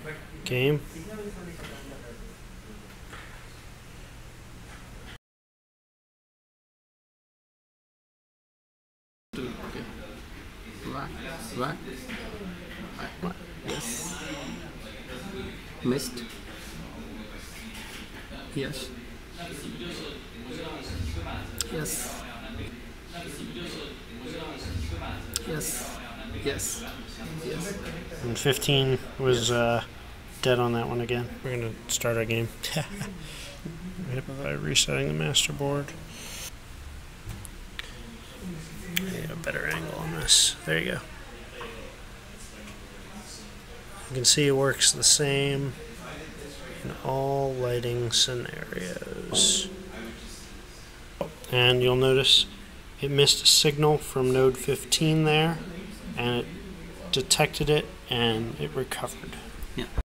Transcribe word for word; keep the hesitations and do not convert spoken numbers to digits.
Game. Okay. Right. Right. Right. Yes. Missed. Yes. Yes. Yes. Yes. Yes. And fifteen was uh, dead on that one again. We're going to start our game. By resetting the master board. Get a better angle on this. There you go. You can see it works the same in all lighting scenarios. And you'll notice it missed a signal from node fifteen there, and it detected it and it recovered. Yeah.